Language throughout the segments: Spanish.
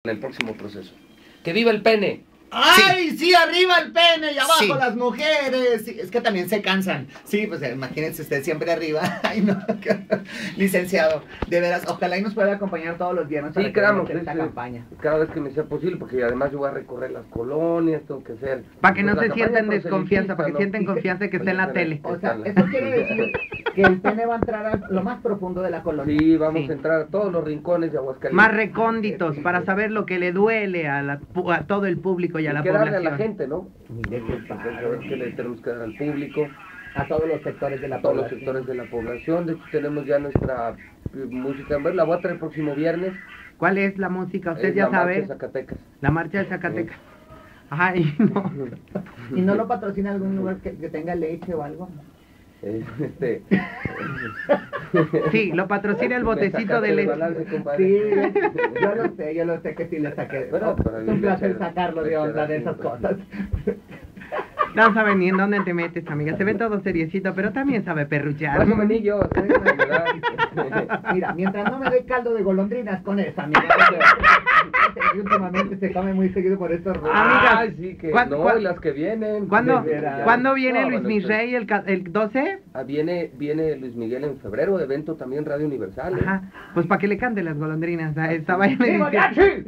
en el próximo proceso. ¡Que viva el pene! ¡Ay, sí, arriba el pene y abajo Sí. las mujeres! Sí, es que también se cansan. Sí, pues imagínense usted siempre arriba. Ay, no, licenciado, de veras, ojalá y nos pueda acompañar todos los viernes para Sí, que quedamos. nos eche esta campaña. Cada vez que me sea posible, porque además yo voy a recorrer las colonias, tengo que hacer... Para que no pues, se la sientan campaña desconfianza, para que proselitista, sienten confianza que está en la tele. O sea, eso quiere decir que el pene va a entrar a lo más profundo de la colonia. Sí, vamos Sí. a entrar a todos los rincones de Aguascalientes. Más recónditos, para saber lo que le duele a todo el público y a la que darle población. a la gente, ¿no? Mire qué Saber qué le tenemos que dar al público, a todos los sectores de la a todos los población. sectores de la población. De hecho, tenemos ya nuestra música. En ver, la voy a traer el próximo viernes. ¿Cuál es la música? Usted Es ya la marcha sabe. de Zacatecas. La marcha de Zacatecas. Ay, no. ¿Y no lo patrocina algún lugar que tenga leche o algo? Este, Sí, lo patrocina el me botecito sacaste de el leche. balance, compadre. Sí, yo lo sé que sí le saqué. Bueno, pero es un placer le- sacarlo de le onda queda de esas junto. cosas. No sabe ni en dónde te metes, amiga. Se ve todo seriecito, pero también sabe perruchar. Más o menos, ¿verdad? Mira, mientras no me dé caldo de golondrinas con esa, amiga. Y últimamente se come muy seguido por estos ruidos. Amiga, Ay, sí, que ¿cuán- no, cuán- y las que vienen. ¿Cuándo, De veras. ¿cuándo viene No, Luis bueno, Miguel el 12? viene Luis Miguel en febrero, evento también Radio Universal. ¿eh? Ajá, pues para que le cante las golondrinas a esta vaina. ¡Sí, mariachi!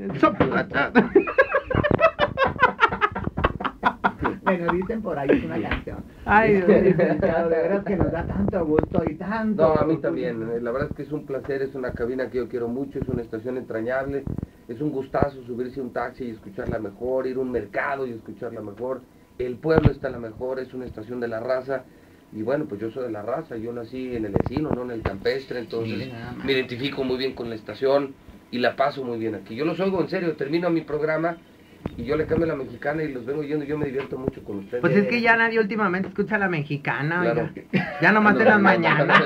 Bueno, dicen por ahí, es una canción. Ay, Dios mío. Licenciado, de veras que nos da tanto gusto y tanto. No, a mí también. La verdad es que es un placer, es una cabina que yo quiero mucho, es una estación entrañable, es un gustazo subirse a un taxi y escucharla mejor, ir a un mercado y escucharla mejor. El pueblo está la mejor, es una estación de la raza. Y bueno, pues yo soy de la raza, yo nací en el vecino, no en el campestre, entonces Mire, nada más. me identifico muy bien con la estación y la paso muy bien aquí. Yo los oigo en serio, termino mi programa y yo le cambio a la mexicana y los vengo oyendo y yo me divierto mucho con ustedes. Pues es que ya nadie últimamente escucha la mexicana, Claro. oiga. Ya nomás en las mañanas.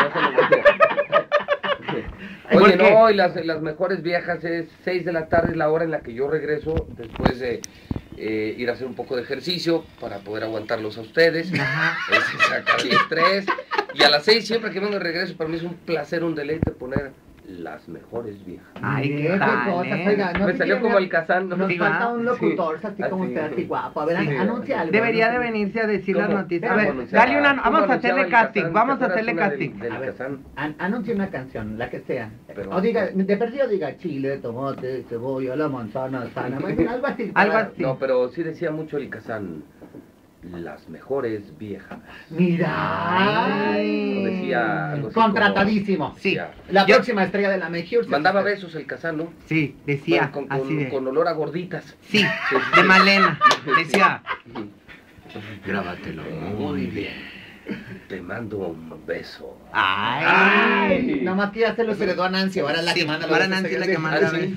Oye, ¿Por qué? no, y las mejores viejas es 6 de la tarde, la hora en la que yo regreso, después de ir a hacer un poco de ejercicio para poder aguantarlos a ustedes, Ajá. es sacar el estrés, y a las 6 siempre que vengo de regreso, para mí es un placer, un deleite poner las mejores viejas. Ay, Mire, qué tal, cosas, ¿eh? oiga, no Me se salió quiere como ver- el Kazán, ¿no? Nos Sí, falta va. un locutor, Sí. así como Así. usted, así guapo. A ver, Sí. anuncia algo. Debería no de sé. venirse a decir las ¿Cómo? noticias. A ¿Cómo ver, anunciaba? dale una, ¿Cómo vamos a anunciaba hacerle el casting, Kazán? vamos ¿Te a acuerdas hacerle una casting. del A ver, Kazán? anuncie una canción, la que sea. Pero- O diga, de perdido diga chile, tomate, cebolla, la manzana sana, más bien, algo así. Algo para- así. No, pero sí decía mucho el Kazán, las mejores viejas. Mira. Ay. O decía algo así Contratadísimo. Sí. Ya. La Yo- próxima estrella de la Mejor. Mandaba besos el Kazán, ¿no? Sí, decía, Bueno, así de... con olor a gorditas. Sí, de Malena, decía... Grábatelo muy bien. Te mando un beso. Ay. Ay, nada más que ya se los heredó a Nancy, ahora es la Sí, que manda. ahora los Nancy es la besos. que manda. Ah, sí.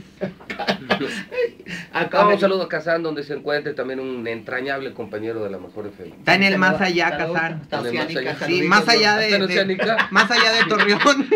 Acá Un saludo a Kazán, donde se encuentre también un entrañable compañero de la mejor FM. Está en el más Saludos, allá, saludos Kazán. hasta En el más Oceánica, allá. Sí, saluditos, más allá ¿Hasta en de Oceánica? más allá de Torreón.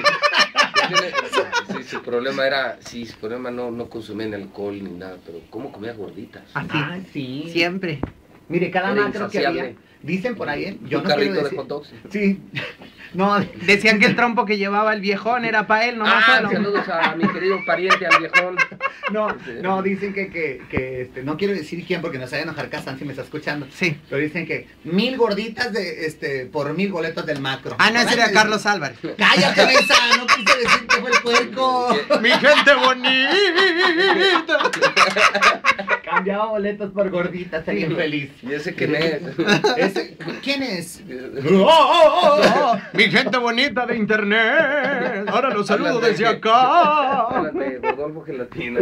Sí, su problema era, sí, su problema no consumía ni alcohol ni nada, pero ¿cómo comía gorditas? Así, Ay, sí. siempre. Mire, cada Era macro que insaciable. había, dicen por ahí, yo Un no quiero carrito de decir. hot dogs. Sí. No, Decían que el trompo que llevaba el viejón era para él, nomás solo. Saludos a mi querido pariente, al viejón. no, dicen que no quiero decir quién porque no se vaya a enojar Kazán si me está escuchando. Sí. Pero dicen que 1000 gorditas de por 1000 boletos del macro. Ah, no, ese era Ay, Carlos Álvarez. Cállate, Mesa, no quise decir que fue el puerco. Mi gente bonita. Cambiaba boletos por gorditas, está bien feliz. ¿Y ese quién es? ¿Quién es? Mi gente bonita de internet. Ahora los saludo Hablan de- desde acá. Hablan de Rodolfo Gelatino.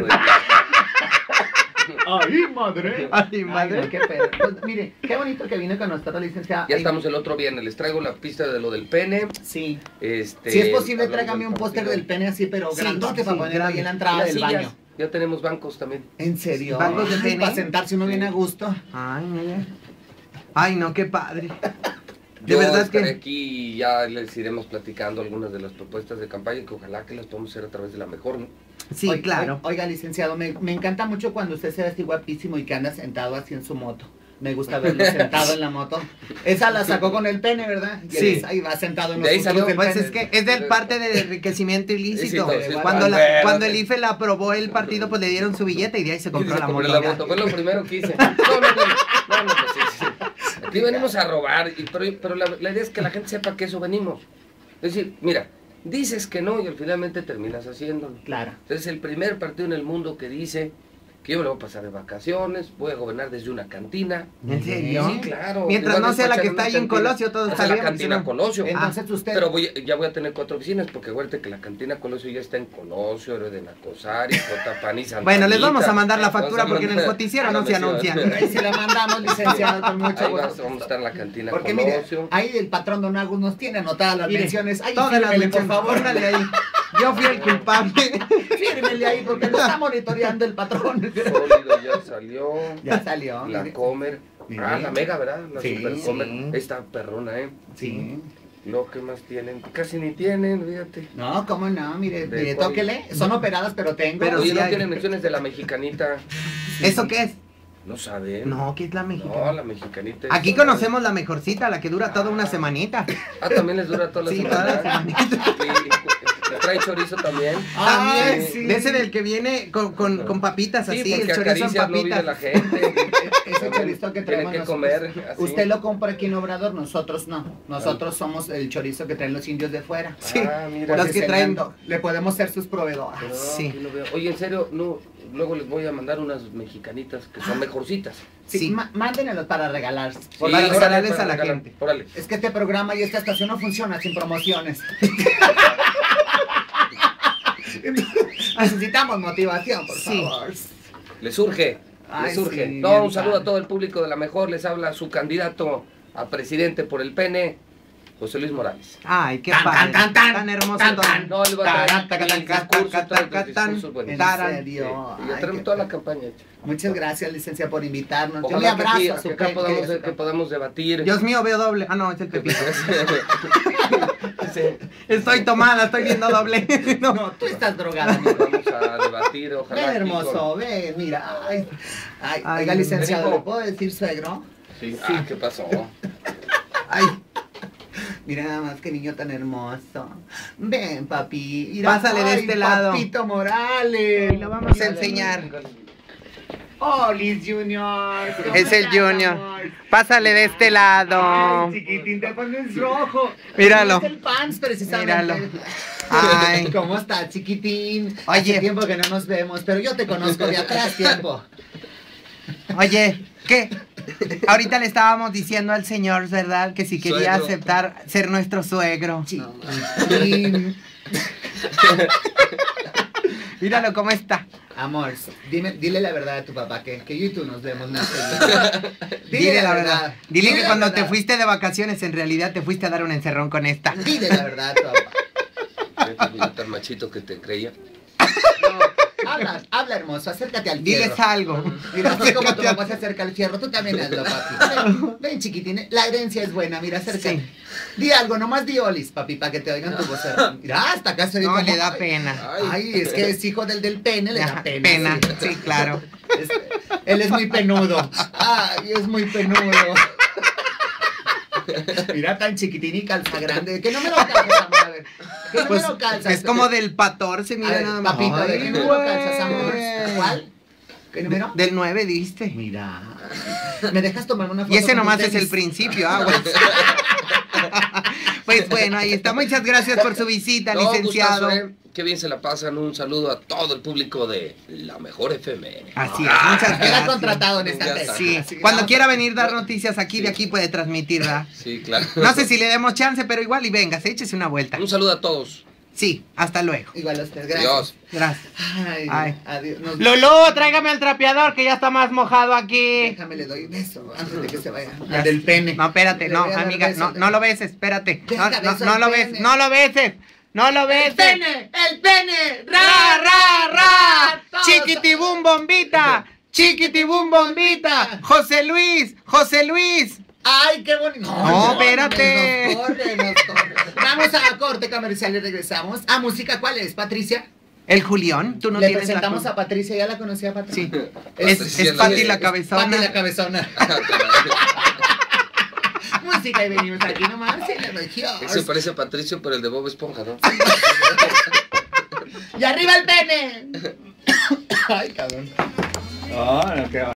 ¡Ay, madre! Ay, Ay, madre. no, qué pedo. Pues, mire, qué bonito que vino con nosotros, licenciada. Ya Ay, estamos el otro viernes, les traigo la pista de lo del pene. Sí. Si Si es posible, tráigame un póster del pene así, pero Sí, grandote para sí, ponerlo ahí en la entrada Las del sillas, baño. ya tenemos bancos también. ¿En serio? ¿Bancos de Ay, pene? para sentarse uno bien a gusto. Ay, mira. Ay, no, qué padre. De Yo verdad estaré que... aquí y ya les iremos platicando algunas de las propuestas de campaña que ojalá que las podamos hacer a través de la mejor, ¿no? Sí, claro. Oiga, licenciado, me encanta mucho cuando usted se ve así guapísimo y que anda sentado así en su moto. Me gusta verlo sentado en la moto. Esa la sacó con el pene, ¿verdad? Y Sí. ahí va sentado en De ahí los salió, futuros del Pues pene. es que es del parte del enriquecimiento ilícito. Sí, sí, Cuando, sí, cuando el IFE la aprobó el partido, pues le dieron su billete y de ahí se compró la compré moto. Fue lo primero que hice. No, pues sí. Aquí venimos a robar, pero la idea es que la gente sepa que eso venimos. Es decir, mira, dices que no y finalmente terminas haciéndolo. Claro. Entonces el primer partido en el mundo que dice que yo me lo voy a pasar de vacaciones, voy a gobernar desde una cantina. ¿En serio? Sí, claro. Mientras Igual no sea la que despachar está una ahí en cantina. Colosio, todo O está sea, la bien. cantina porque Colosio. Entonces usted... Pero ya voy a tener 4 oficinas, porque acuérdate que la cantina Colosio ya está en Colosio, Héroe de Nacosari, Cotapán y Santa Bueno, les vamos Anita. a mandar la factura Vamos a porque en el mandar noticiero a la no se mención. anuncia. Ahí se la mandamos, licenciado, con mucho Ahí gusto. vamos a estar en la cantina Porque mire, Colosio. ahí el patrón Don Agus nos tiene anotadas las Mire, menciones. Ahí todas las fírmele, por menciones, favor. póngale ahí. Yo fui el culpable. Fírmele ahí porque lo está monitoreando el patrón. Sólido ya salió. Ya salió. La mire. Comer. Mire. Ah, la Mega, ¿verdad? La Sí, Super Comer. sí. Esta perrona, ¿eh? Sí. Lo que más tienen. Casi ni tienen, fíjate. No, cómo no, mire, ¿De mire, cuál? tóquele. Son operadas, pero tengo. Pero Oye, sí ¿no hay. tienen menciones de la mexicanita? ¿Eso qué es? No saben. No, ¿qué es la No, mexicana? la mexicanita. es Aquí toda- conocemos la mejorcita, la que dura toda una semanita. Ah, también les dura toda la Sí, semana. toda la semanita. Sí. ¿Trae chorizo también? También, Ay, sí. de ese del que viene con papitas Sí, así, el porque chorizo en acaricia el lobby de la papitas. gente. Ese chorizo que Tiene traemos que nosotros. comer. así. Usted lo compra aquí en Obrador, nosotros no. Nosotros somos el chorizo que traen los indios de fuera. Sí, Ah, mira. los que traen... Le podemos ser sus proveedores. Pero no, Sí. aquí lo veo. Oye, en serio, no. Luego les voy a mandar unas mexicanitas que son mejorcitas. Sí, Sí. Mándenlos para regalar. Para órale, regalarles para a la regalar. gente. Órale. Es que este programa y esta estación no funciona sin promociones. Necesitamos motivación, por Sí. favor. Les surge. Ay, Les surge. sí, No, bien un saludo padre. a todo el público de La Mejor. Les habla su candidato a presidente por el PN, José Luis Morales. Ay, qué Tan, padre. tan, tan, hermoso tan, todo. tan. No, él va a Taran, traer tacan, mis discursos, tacan, trae tacan, discursos En buenos. Taran. serio. Y ya Ay, tenemos qué toda la padre. campaña hecha. Muchas gracias, licencia, por invitarnos. Yo le Ojalá que abrazo aquí, a su que acá podamos, que- que podamos debatir. Dios mío, veo doble. Ah, no, es el Pepito. Sí. Estoy tomada, estoy viendo doble. No. No, tú estás drogada, amigo. Vamos a debatir, ojalá. Ven, aquí hermoso, ven, mira. Ay, ay, Ay, oiga, licenciado, Benito. ¿le puedo decir suegro? con- Sí. Ah, ¿qué pasó? Ay, Mira nada más que niño tan hermoso. Ven, papi. Mira, Pásale de ay, este lado. Papito Morales. Y lo vamos a Mira, enseñar. Oh, Liz Junior. ¿cómo Es el estás, Junior. amor? Pásale de este lado. Ay, chiquitín, te pones rojo. Míralo. Es el pants, precisamente. Míralo. Ay. ¿Cómo estás, chiquitín? Oye. Hace tiempo que no nos vemos, pero yo te conozco de atrás tiempo. Oye, ¿qué? Ahorita le estábamos diciendo al señor, ¿verdad? Que si quería Suegro. aceptar ser nuestro suegro. Chiquitín. Míralo cómo está. Amor, dile la verdad a tu papá, que yo y tú nos vemos más seguido. Dile la verdad. Dile que la cuando te verdad. fuiste de vacaciones, en realidad te fuiste a dar un encerrón con esta. Dile la verdad a tu papá. Fíjate, yo tan machito que te creía. Habla hermoso, acércate al fierro. Diles algo. Mira, así como tu papá se acerca al fierro, tú también hazlo, papi. Ven, chiquitín, la herencia es buena, mira, acércate. Sí. Di algo, nomás di olis, papi, para que te oigan tu voz. Mira, hasta acá se oye No, como- le da pena. Ay, es que es hijo del pene, le da Ajá, pena. pena, sí, claro. Él es muy penudo. Ay, es muy penudo. Mira, tan chiquitín y calza grande. ¿Qué número calzas, amor? A ver. ¿Qué Pues número calzas? es como del 14, A mira ver, nada más. papito, ¿de qué Ay, número calzas, amor? güey. ¿Cuál? ¿Qué número? Del 9 diste. Mira. ¿Me dejas tomarme una foto? Y ese con nomás tus es el tenis? principio, aguas. Pues bueno, ahí está. Muchas gracias por su visita, No, licenciado. gustazo, qué bien se la pasan. Un saludo a todo el público de La Mejor FM. Así es, muchas Queda gracias. contratado en esta Ya vez. está. Sí, cuando quiera venir dar noticias aquí, de aquí puede transmitirla. Sí, claro. No sé si le demos chance, pero igual y venga, échese una vuelta. Un saludo a todos. Sí, hasta luego. Igual a usted, gracias. Adiós. Gracias. Ay, Ay. adiós. Lulú, tráigame el trapeador que ya está más mojado aquí. Déjame, le doy un beso antes de que se vaya. Ya. Al del pene. No, espérate, Le no, voy a dar amiga, beso no, al no del- lo beses, espérate. No, Deja no, beso no al lo beses, pene. no lo beses, no lo ¡El beses. pene! ¡El pene! ¡Ra, ra, ra! Todos. ¡Chiquitibum bombita! ¡Chiquitibum bombita! ¡José Luis! ¡José Luis! ¡Ay, qué bonito! No, espérate. Nos corre. Vamos a la corte comercial y regresamos. ¿A música cuál es, Patricia? El Julián, tú no Le tienes la presentamos culpa. a Patricia, ya la conocía a Patricia. Sí. Es Es Pati la cabezona. Pati la cabezona. Música y venimos aquí nomás en la región. Eso parece a Patricio, pero el de Bob Esponja, ¿no? ¡Y arriba el pene! Ay, cabrón. Oh, no, qué